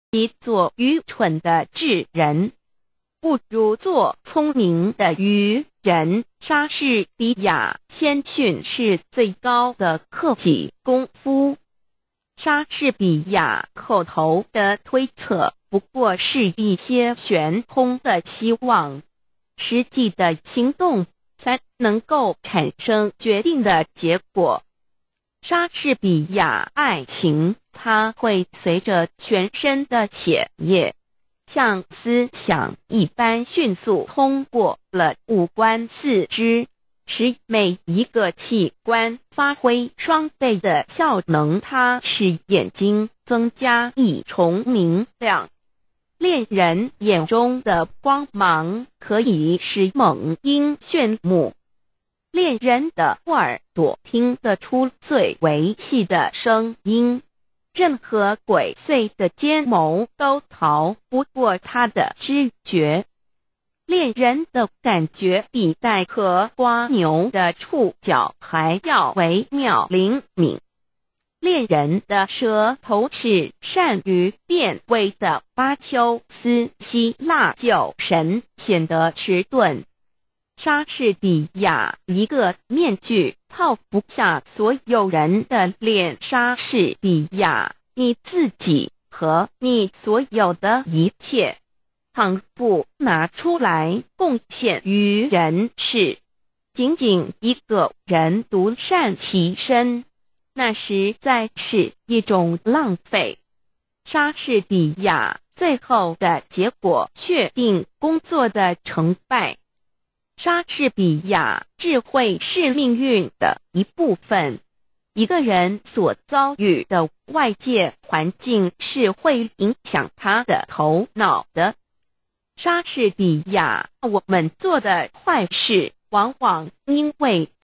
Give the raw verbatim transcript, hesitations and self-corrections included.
比做愚蠢的智人，不如做聪明的愚人。莎士比亚谦逊是最高的克己功夫。莎士比亚口头的推测不过是一些悬空的希望，实际的行动才能够产生决定的结果。莎士比亚爱情，它会随着全身的血液，像思想一般迅速通过了五官四肢，使每一个器官发挥双倍的效能。它使眼睛增加一重明亮。恋人眼中的光芒可以使猛鹰炫目。恋人的耳朵听得出最微细的声音，任何鬼祟的奸谋都逃不过他的知觉。恋人的感觉比带壳瓜牛的触角还要微妙灵敏。恋人的舌头是善于辨味的。巴丘斯希腊酒神显得迟钝。莎士比亚一个面具套不下所有人的脸。莎士比亚，你自己和你所有的一切，倘不拿出来贡献于人世，仅仅一个人独善其身，那实在是一种浪费。莎士比亚最后的结果确定工作的成败。莎士比亚智慧是命运的一部分。一个人所遭遇的外界环境是会影响他的头脑的。莎士比亚，我们做的坏事往往因为